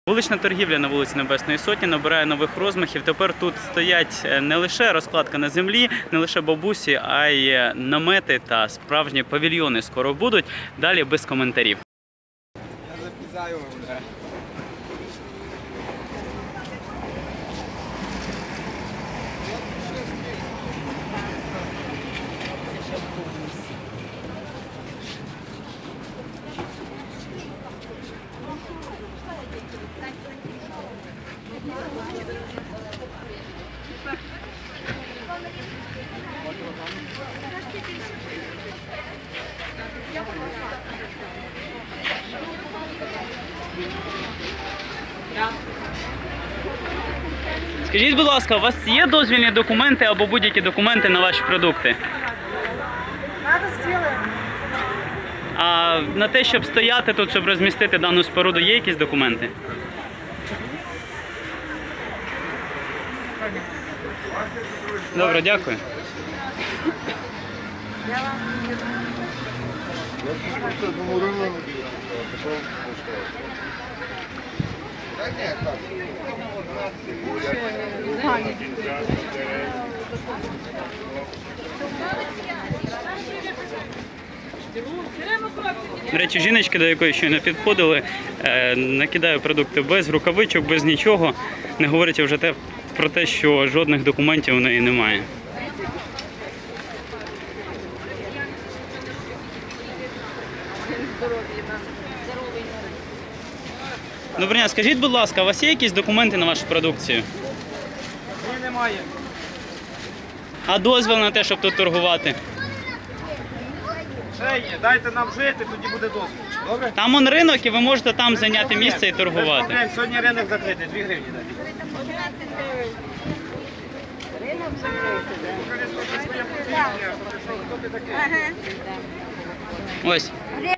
Вулична торгівля на вулиці Небесної Сотні набирає нових розмахів. Тепер тут стоять не лише розкладка на землі, не лише бабусі, а й намети та справжні павільйони скоро будуть. Далі без коментарів. Я запізаю. Скажіть, будь ласка, у вас є дозвільні документи або будь-які документи на ваші продукти? А на те, щоб стояти тут, щоб розмістити дану споруду, є якісь документи? Добре, дякую. До речі, жіночка, до якої щойно підходили, накидає продукти без рукавичок, без нічого, не говорячи вже про те, що жодних документів у неї немає. Доброго дня, скажіть, будь ласка, у вас є якісь документи на вашу продукцію? Ні, немає. А дозвіл на те, щоб тут торгувати? Ще є, дайте нам жити, тоді буде дозвіл. Добре? Там он ринок, і ви можете там зайняти місце і Без торгувати. проблем. Сьогодні ринок закритий, 2 гривні дайте. Ринок закритий, Ось. так?